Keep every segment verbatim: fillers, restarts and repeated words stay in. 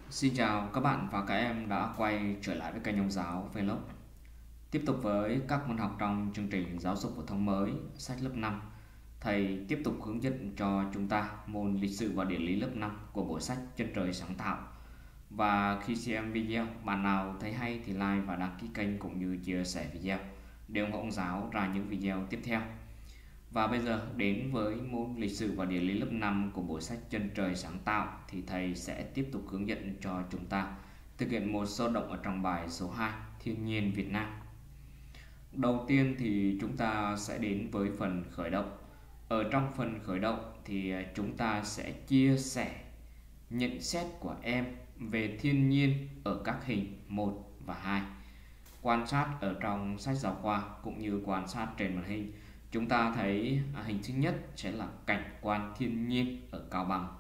Xin chào các bạn và các em đã quay trở lại với kênh Ông Giáo Vlog. Tiếp tục với các môn học trong chương trình giáo dục phổ thông mới sách lớp năm, thầy tiếp tục hướng dẫn cho chúng ta môn lịch sử và địa lý lớp năm của bộ sách Chân trời sáng tạo. Và khi xem video, bạn nào thấy hay thì like và đăng ký kênh cũng như chia sẻ video để ủng hộ Ông Giáo ra những video tiếp theo. Và bây giờ đến với môn lịch sử và địa lý lớp năm của bộ sách Chân trời sáng tạo thì thầy sẽ tiếp tục hướng dẫn cho chúng ta thực hiện một số động ở trong bài số hai Thiên nhiên Việt Nam. Đầu tiên thì chúng ta sẽ đến với phần khởi động. Ở trong phần khởi động thì chúng ta sẽ chia sẻ nhận xét của em về thiên nhiên ở các hình một và hai. Quan sát ở trong sách giáo khoa cũng như quan sát trên màn hình, chúng ta thấy hình thứ nhất sẽ là cảnh quan thiên nhiên ở Cao Bằng.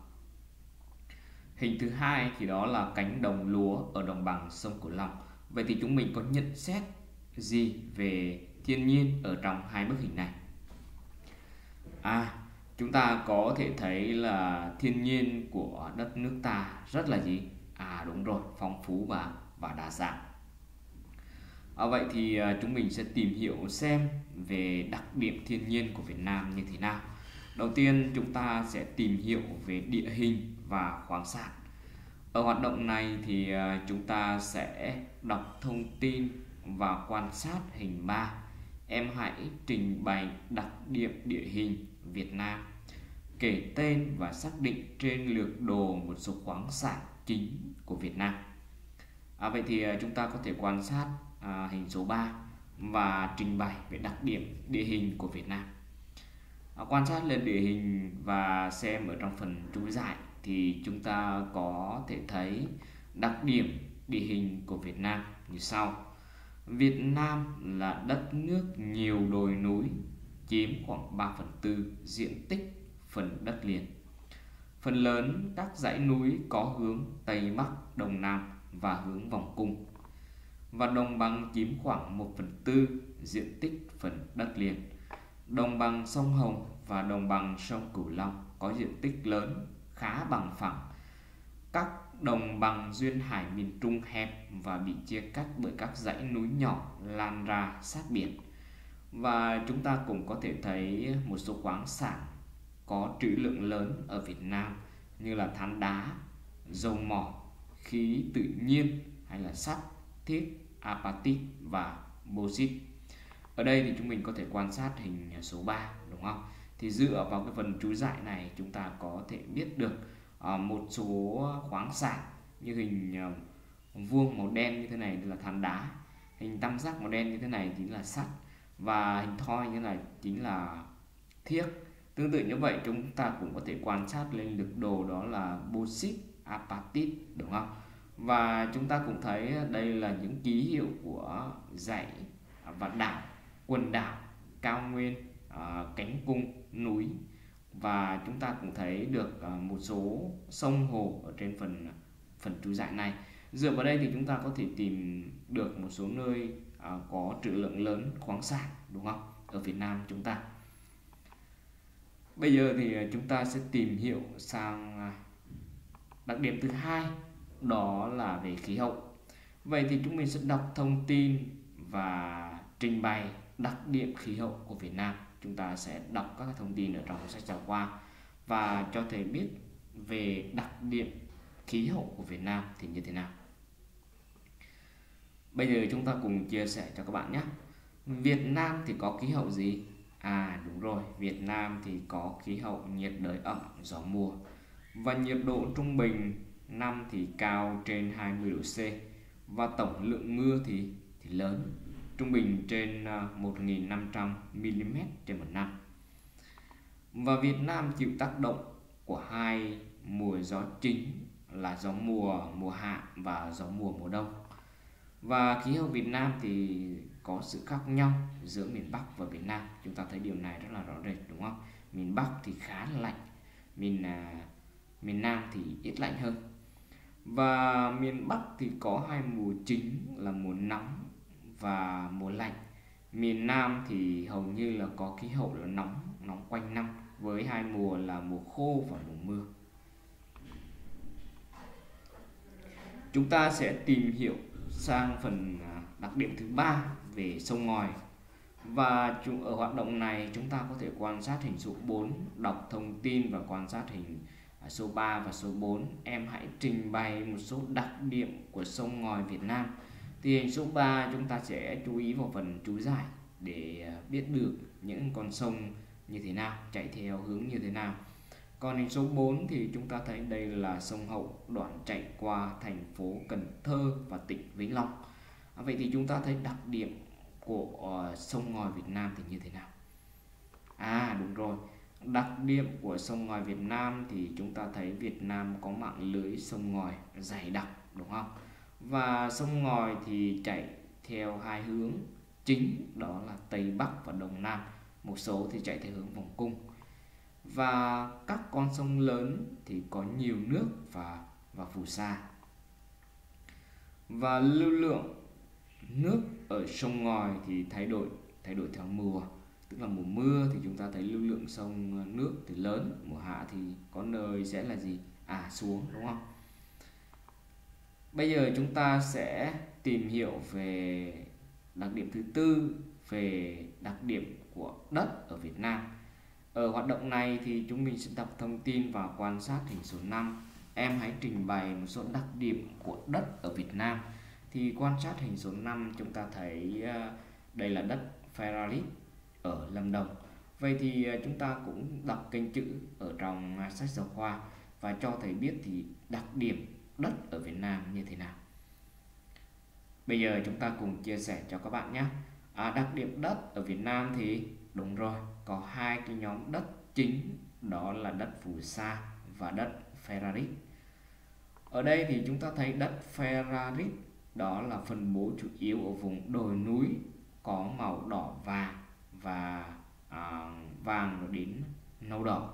Hình thứ hai thì đó là cánh đồng lúa ở đồng bằng sông Cửu Long. Vậy thì chúng mình có nhận xét gì về thiên nhiên ở trong hai bức hình này? À, chúng ta có thể thấy là thiên nhiên của đất nước ta rất là gì? À đúng rồi, phong phú và và đa dạng. À, vậy thì chúng mình sẽ tìm hiểu xem về đặc điểm thiên nhiên của Việt Nam như thế nào. Đầu tiên chúng ta sẽ tìm hiểu về địa hình và khoáng sản. Ở hoạt động này thì chúng ta sẽ đọc thông tin và quan sát hình ba. Em hãy trình bày đặc điểm địa hình Việt Nam, kể tên và xác định trên lược đồ một số khoáng sản chính của Việt Nam. À, vậy thì chúng ta có thể quan sát à, hình số ba và trình bày về đặc điểm địa hình của Việt Nam. À, quan sát lên địa hình và xem ở trong phần chú giải thì chúng ta có thể thấy đặc điểm địa hình của Việt Nam như sau. Việt Nam là đất nước nhiều đồi núi, chiếm khoảng ba phần tư diện tích phần đất liền. Phần lớn các dãy núi có hướng Tây Bắc, Đông Nam và hướng vòng cung. Và đồng bằng chiếm khoảng một phần tư diện tích phần đất liền. Đồng bằng sông Hồng và đồng bằng sông Cửu Long có diện tích lớn, khá bằng phẳng. Các đồng bằng duyên hải miền Trung hẹp và bị chia cắt bởi các dãy núi nhỏ lan ra sát biển. Và chúng ta cũng có thể thấy một số khoáng sản có trữ lượng lớn ở Việt Nam như là than đá, dầu mỏ, khí tự nhiên hay là sắt, thiết, apatit và bauxit. Ở đây thì chúng mình có thể quan sát hình số ba, đúng không? Thì dựa vào cái phần chú giải này chúng ta có thể biết được uh, một số khoáng sản như hình uh, vuông màu đen như thế này là than đá, hình tam giác màu đen như thế này chính là sắt, và hình thoi như này chính là thiếc. Tương tự như vậy chúng ta cũng có thể quan sát lên lược đồ đó là bauxit, apatit, đúng không? Và chúng ta cũng thấy đây là những ký hiệu của dãy và đảo, quần đảo, cao nguyên, cánh cung, núi. Và chúng ta cũng thấy được một số sông hồ ở trên phần phần chú giải này. Dựa vào đây thì chúng ta có thể tìm được một số nơi có trữ lượng lớn khoáng sản, đúng không? Ở Việt Nam chúng ta. Bây giờ thì chúng ta sẽ tìm hiểu sang đặc điểm thứ hai, đó là về khí hậu. Vậy thì chúng mình sẽ đọc thông tin và trình bày đặc điểm khí hậu của Việt Nam. Chúng ta sẽ đọc các thông tin ở trong sách giáo khoa và cho thầy biết về đặc điểm khí hậu của Việt Nam thì như thế nào. Bây giờ chúng ta cùng chia sẻ cho các bạn nhé. Việt Nam thì có khí hậu gì? À đúng rồi, Việt Nam thì có khí hậu nhiệt đới ẩm, gió mùa. Và nhiệt độ trung bình năm thì cao trên hai mươi độ C. Và tổng lượng mưa thì, thì lớn, trung bình trên một nghìn năm trăm mi-li-mét trên một năm. Và Việt Nam chịu tác động của hai mùa gió chính là gió mùa mùa hạ và gió mùa mùa đông. Và khí hậu Việt Nam thì có sự khác nhau giữa miền Bắc và miền Nam. Chúng ta thấy điều này rất là rõ rệt, đúng không? Miền Bắc thì khá là lạnh, miền à, miền Nam thì ít lạnh hơn. Và miền Bắc thì có hai mùa chính là mùa nóng và mùa lạnh. Miền Nam thì hầu như là có khí hậu là nóng, nóng quanh năm với hai mùa là mùa khô và mùa mưa. chúng ta sẽ tìm hiểu sang phần đặc điểm thứ ba về sông ngòi. Và ở hoạt động này chúng ta có thể quan sát hình số bốn, đọc thông tin và quan sát hình số ba và số bốn. Em hãy trình bày một số đặc điểm của sông ngòi Việt Nam. Thì hình số ba chúng ta sẽ chú ý vào phần chú giải để biết được những con sông như thế nào, chạy theo hướng như thế nào. Còn hình số bốn thì chúng ta thấy đây là sông Hậu, đoạn chạy qua thành phố Cần Thơ và tỉnh Vĩnh Long. À, vậy thì chúng ta thấy đặc điểm của uh, sông ngòi Việt Nam thì như thế nào? À đúng rồi, đặc điểm của sông ngòi Việt Nam thì chúng ta thấy Việt Nam có mạng lưới sông ngòi dày đặc, đúng không? Và sông ngòi thì chạy theo hai hướng chính, đó là Tây Bắc và Đông Nam. Một số thì chạy theo hướng vòng cung. Và các con sông lớn thì có nhiều nước và và phù sa. Và lưu lượng nước ở sông ngòi thì thay đổi thay đổi theo mùa, tức là mùa mưa thì chúng ta thấy lưu lượng sông nước thì lớn, mùa hạ thì có nơi sẽ là gì? À xuống, đúng không? Bây giờ chúng ta sẽ tìm hiểu về đặc điểm thứ tư, về đặc điểm của đất ở Việt Nam. Ở hoạt động này thì chúng mình sẽ đọc thông tin và quan sát hình số năm. Em hãy trình bày một số đặc điểm của đất ở Việt Nam. Thì quan sát hình số năm chúng ta thấy đây là đất Ferralit ở Lâm Đồng. Vậy thì chúng ta cũng đọc kênh chữ ở trong sách giáo khoa và cho thầy biết thì đặc điểm đất ở Việt Nam như thế nào. Bây giờ chúng ta cùng chia sẻ cho các bạn nhé. À, đặc điểm đất ở Việt Nam thì đúng rồi, có hai cái nhóm đất chính, đó là đất phù sa và đất Ferralit. Ở đây thì chúng ta thấy đất Ferralit đó là phân bố chủ yếu ở vùng đồi núi có màu đỏ vàng và à, vàng đến nâu đỏ.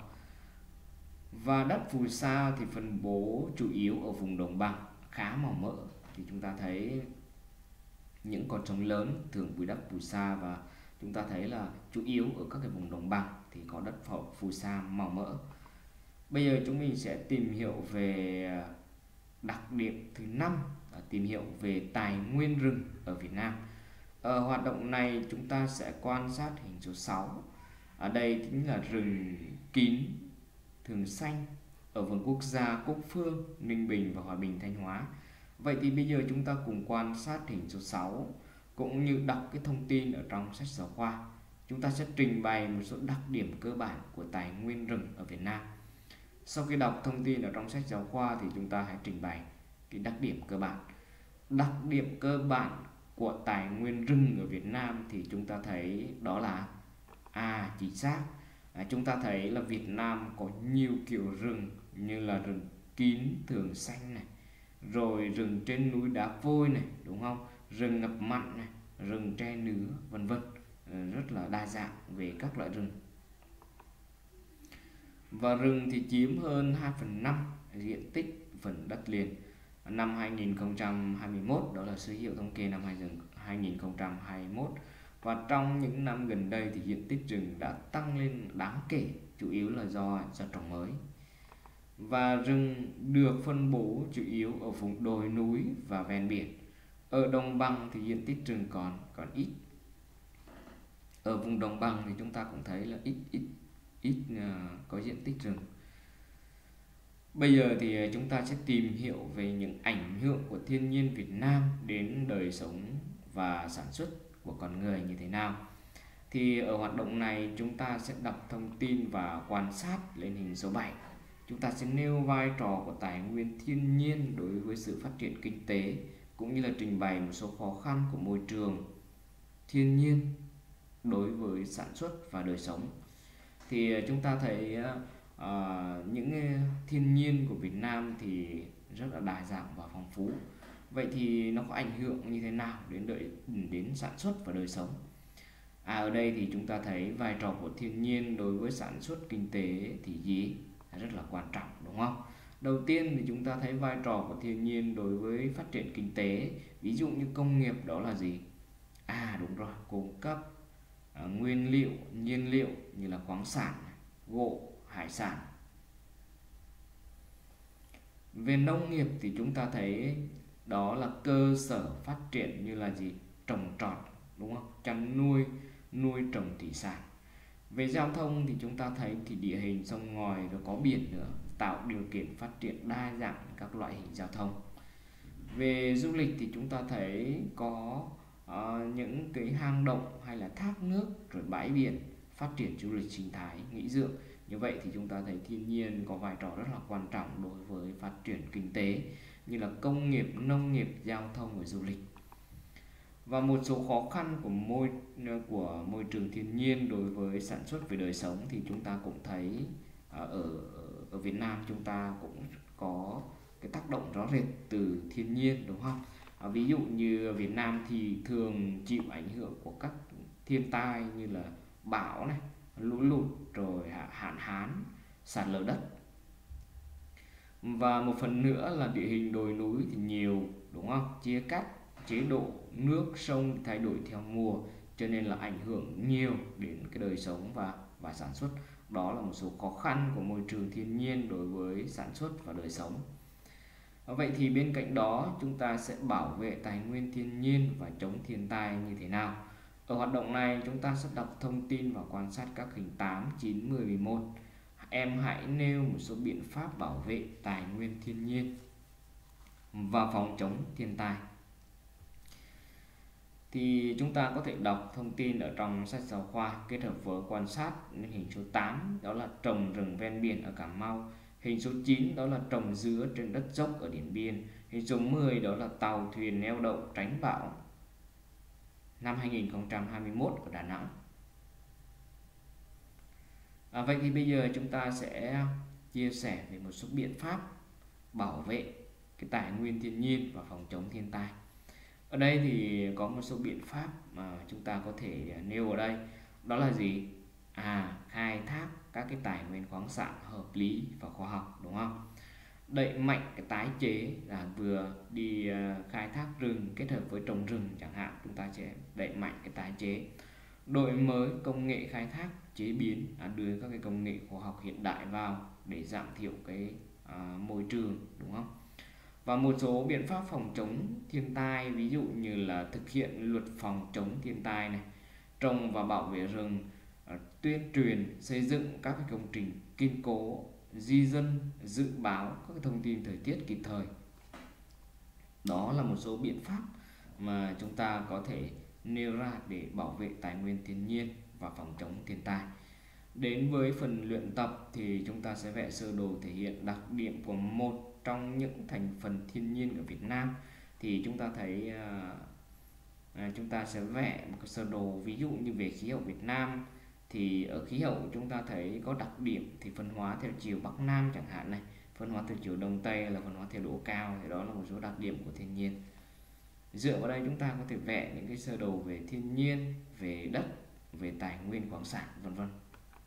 Và đất phù sa thì phân bố chủ yếu ở vùng đồng bằng khá màu mỡ. Thì chúng ta thấy những con sông lớn thường với đất phù sa, và chúng ta thấy là chủ yếu ở các cái vùng đồng bằng thì có đất phù sa màu mỡ. Bây giờ chúng mình sẽ tìm hiểu về đặc điểm thứ năm, tìm hiểu về tài nguyên rừng ở Việt Nam. Ở hoạt động này chúng ta sẽ quan sát hình số sáu. Ở đây chính là rừng kín thường xanh ở vườn quốc gia Cúc Phương, Ninh Bình và Hòa Bình, Thanh Hóa. Vậy thì bây giờ chúng ta cùng quan sát hình số sáu cũng như đọc cái thông tin ở trong sách giáo khoa. Chúng ta sẽ trình bày một số đặc điểm cơ bản của tài nguyên rừng ở Việt Nam. Sau khi đọc thông tin ở trong sách giáo khoa thì chúng ta hãy trình bày cái đặc điểm cơ bản. Đặc điểm cơ bản của tài nguyên rừng ở Việt Nam thì chúng ta thấy đó là à chính xác. À, chúng ta thấy là Việt Nam có nhiều kiểu rừng như là rừng kín thường xanh này, rồi rừng trên núi đá vôi này, đúng không? Rừng ngập mặn này, rừng tre nứa, vân vân, rất là đa dạng về các loại rừng. Và rừng thì chiếm hơn hai phần năm diện tích phần đất liền. Năm hai nghìn không trăm hai mươi mốt, đó là số liệu thống kê năm hai nghìn không trăm hai mươi mốt. Và trong những năm gần đây thì diện tích rừng đã tăng lên đáng kể, chủ yếu là do do trồng mới. Và rừng được phân bố chủ yếu ở vùng đồi núi và ven biển. Ở đồng bằng thì diện tích rừng còn còn ít. Ở vùng đồng bằng thì chúng ta cũng thấy là ít ít ít uh, có diện tích rừng. Bây giờ thì chúng ta sẽ tìm hiểu về những ảnh hưởng của thiên nhiên Việt Nam đến đời sống và sản xuất của con người như thế nào. Thì ở hoạt động này chúng ta sẽ đọc thông tin và quan sát lên hình số bảy. Chúng ta sẽ nêu vai trò của tài nguyên thiên nhiên đối với sự phát triển kinh tế, cũng như là trình bày một số khó khăn của môi trường thiên nhiên đối với sản xuất và đời sống. Thì chúng ta thấy uh, những thiên nhiên của Việt Nam thì rất là đa dạng và phong phú. Vậy thì nó có ảnh hưởng như thế nào đến đời, đến sản xuất và đời sống? À, ở đây thì chúng ta thấy vai trò của thiên nhiên đối với sản xuất kinh tế thì gì? Rất là quan trọng, đúng không? Đầu tiên thì chúng ta thấy vai trò của thiên nhiên đối với phát triển kinh tế. Ví dụ như công nghiệp đó là gì? À đúng rồi, cung cấp à, nguyên liệu, nhiên liệu như là khoáng sản, gỗ, hải sản. Về nông nghiệp thì chúng ta thấy đó là cơ sở phát triển như là gì? Trồng trọt, đúng không? Chăn nuôi, nuôi trồng thủy sản. Về giao thông thì chúng ta thấy thì địa hình sông ngòi rồi có biển nữa, tạo điều kiện phát triển đa dạng các loại hình giao thông. Về du lịch thì chúng ta thấy có uh, những cái hang động hay là thác nước rồi bãi biển, phát triển du lịch sinh thái nghỉ dưỡng. Như vậy thì chúng ta thấy thiên nhiên có vai trò rất là quan trọng đối với phát triển kinh tế như là công nghiệp, nông nghiệp, giao thông và du lịch. Và một số khó khăn của môi của môi trường thiên nhiên đối với sản xuất về đời sống thì chúng ta cũng thấy ở ở Việt Nam chúng ta cũng có cái tác động rõ rệt từ thiên nhiên, đúng không? À, ví dụ như Việt Nam thì thường chịu ảnh hưởng của các thiên tai như là bão này, lũ lụt rồi hạn hán, sạt lở đất. Và một phần nữa là địa hình đồi núi thì nhiều, đúng không? Chia cắt, chế độ nước sông thay đổi theo mùa, cho nên là ảnh hưởng nhiều đến cái đời sống và và sản xuất. Đó là một số khó khăn của môi trường thiên nhiên đối với sản xuất và đời sống. Vậy thì bên cạnh đó chúng ta sẽ bảo vệ tài nguyên thiên nhiên và chống thiên tai như thế nào? Ở hoạt động này chúng ta sẽ đọc thông tin và quan sát các hình tám, chín, mười, mười một. Em hãy nêu một số biện pháp bảo vệ tài nguyên thiên nhiên và phòng chống thiên tai. Thì chúng ta có thể đọc thông tin ở trong sách giáo khoa kết hợp với quan sát. Hình số tám đó là trồng rừng ven biển ở Cà Mau. Hình số chín đó là trồng dứa trên đất dốc ở Điện Biên. Hình số mười đó là tàu thuyền neo đậu tránh bão năm hai nghìn không trăm hai mươi mốt ở Đà Nẵng. À, vậy thì bây giờ chúng ta sẽ chia sẻ về một số biện pháp bảo vệ cái tài nguyên thiên nhiên và phòng chống thiên tai. Ở đây thì có một số biện pháp mà chúng ta có thể nêu ở đây. Đó là gì? À, khai thác các cái tài nguyên khoáng sản hợp lý và khoa học, đúng không? Đẩy mạnh cái tái chế, là vừa đi khai thác rừng kết hợp với trồng rừng chẳng hạn, chúng ta sẽ đẩy mạnh cái tái chế. Đổi mới công nghệ khai thác chế biến, à, đưa các cái công nghệ khoa học hiện đại vào để giảm thiểu cái à, môi trường, đúng không? Và một số biện pháp phòng chống thiên tai, ví dụ như là thực hiện luật phòng chống thiên tai này, trồng và bảo vệ rừng, tuyên truyền xây dựng các cái công trình kiên cố, di dân, dự báo các thông tin thời tiết kịp thời. Đó là một số biện pháp mà chúng ta có thể nêu ra để bảo vệ tài nguyên thiên nhiên và phòng chống thiên tai. Đến với phần luyện tập thì chúng ta sẽ vẽ sơ đồ thể hiện đặc điểm của một trong những thành phần thiên nhiên ở Việt Nam. Thì chúng ta thấy à, chúng ta sẽ vẽ một cái sơ đồ, ví dụ như về khí hậu Việt Nam thì ở khí hậu chúng ta thấy có đặc điểm thì phân hóa theo chiều Bắc Nam chẳng hạn này, phân hóa theo chiều Đông Tây là phân hóa theo độ cao, thì đó là một số đặc điểm của thiên nhiên. Dựa vào đây chúng ta có thể vẽ những cái sơ đồ về thiên nhiên, về đất, về tài nguyên khoáng sản, vân vân.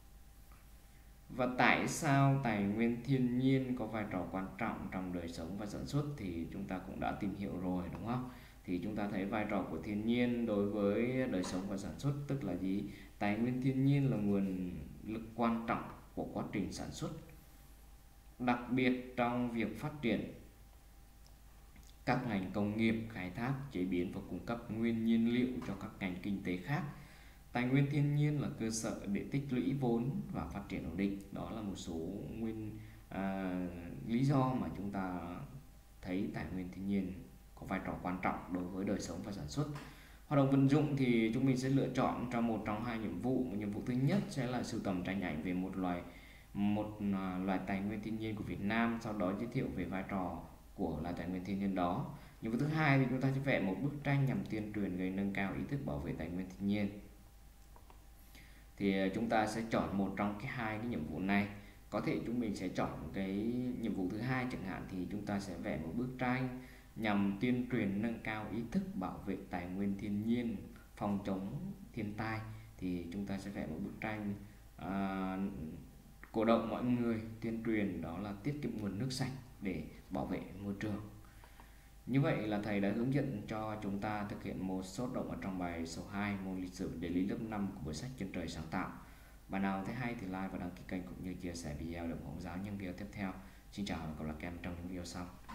Và tại sao tài nguyên thiên nhiên có vai trò quan trọng trong đời sống và sản xuất thì chúng ta cũng đã tìm hiểu rồi, đúng không? Thì chúng ta thấy vai trò của thiên nhiên đối với đời sống và sản xuất tức là gì? Tài nguyên thiên nhiên là nguồn lực quan trọng của quá trình sản xuất, đặc biệt trong việc phát triển các ngành công nghiệp, khai thác, chế biến và cung cấp nguyên nhiên liệu cho các ngành kinh tế khác. Tài nguyên thiên nhiên là cơ sở để tích lũy vốn và phát triển ổn định. Đó là một số nguyên à, lý do mà chúng ta thấy tài nguyên thiên nhiên có vai trò quan trọng đối với đời sống và sản xuất. Hoạt động vận dụng thì chúng mình sẽ lựa chọn cho một trong hai nhiệm vụ. Nhiệm vụ thứ nhất sẽ là sưu tầm tranh ảnh về một loài một loài tài nguyên thiên nhiên của Việt Nam, sau đó giới thiệu về vai trò của loài tài nguyên thiên nhiên đó. Nhiệm vụ thứ hai thì chúng ta sẽ vẽ một bức tranh nhằm tuyên truyền gây nâng cao ý thức bảo vệ tài nguyên thiên nhiên. Thì chúng ta sẽ chọn một trong cái hai cái nhiệm vụ này. Có thể chúng mình sẽ chọn cái nhiệm vụ thứ hai chẳng hạn, thì chúng ta sẽ vẽ một bức tranh nhằm tuyên truyền nâng cao ý thức bảo vệ tài nguyên thiên nhiên, phòng chống thiên tai. Thì chúng ta sẽ vẽ một bức tranh à, cổ động mọi người tuyên truyền đó là tiết kiệm nguồn nước sạch để bảo vệ môi trường. Như vậy là thầy đã hướng dẫn cho chúng ta thực hiện một số động ở trong bài số hai môn lịch sử địa lý lớp năm của cuốn sách Chân Trời Sáng Tạo. Bạn nào thấy hay thì like và đăng ký kênh cũng như chia sẻ video để ủng hộ giáo những video tiếp theo. Xin chào và gặp lại các em trong những video sau.